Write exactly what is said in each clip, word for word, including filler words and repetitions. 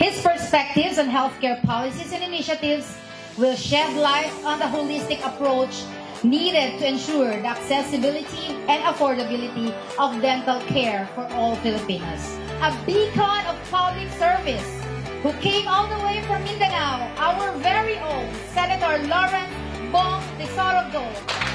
His perspectives on healthcare policies and initiatives will shed light on the holistic approach needed to ensure the accessibility and affordability of dental care for all Filipinos. A beacon of public service who came all the way from Mindanao, our very own Senator Lawrence Bong Tesoro.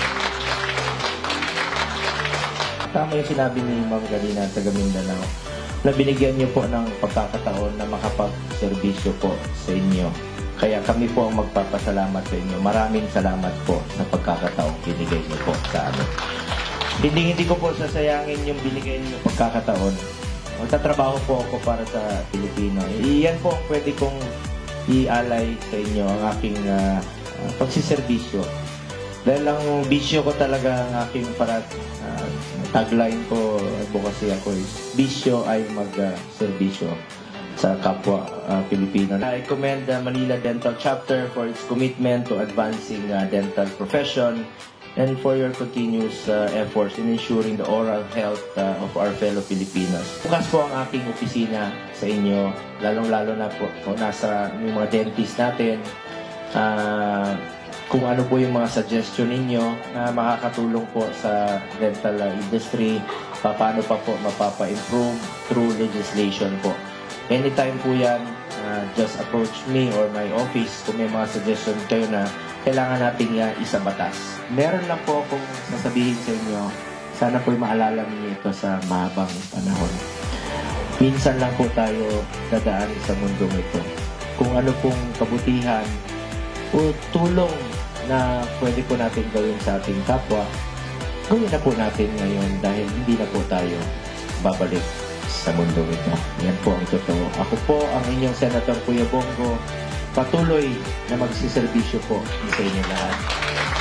Tama yung sinabi ni Ma'am Galina, taga Mindanao, na binigyan niyo po ng pagkakataon na makapag-serbisyo po sa inyo. Kaya kami po ang magpapasalamat sa inyo. Maraming salamat po sa pagkakataong binigay niyo po sa amin. Hindi, hindi ko po sasayangin yung binigay niyo pagkakataon. Magtatrabaho po ako para sa Pilipino. Iyan po ang pwede kong ialay sa inyo, ang aking uh, uh, pagsiservisyo. Dahil ang bisyo ko talaga, ang aking para uh, tagline ko, advocacy ako is, bisyo ay mag-serbisyo uh, sa kapwa uh, Pilipino. I commend the Manila Dental Chapter for its commitment to advancing uh, dental profession and for your continuous uh, efforts in ensuring the oral health uh, of our fellow Filipinos. Bukas po ang aking opisina sa inyo, lalong-lalo na po kung nasa yung mga dentist natin, uh, kung ano po yung mga suggestion ninyo na makakatulong po sa dental uh, industry, paano pa po mapapa-improve through legislation po. Anytime po yan, uh, just approach me or my office kung may mga suggestion kayo na kailangan natin yan isa batas. Meron lang po akong sasabihin sa inyo, sana po'y maalala niyo ito sa mahabang panahon. Minsan lang po tayo dadaan sa mundong ito. Kung ano pong kabutihan o tulong na pwede po natin gawin sa ating kapwa, gawin na po natin ngayon dahil hindi na po tayo babalik sa mundo ito. Yan po ang totoo. Ako po ang inyong Senator Kuya Bongo, patuloy na magsiservisyo po sa inyo lahat.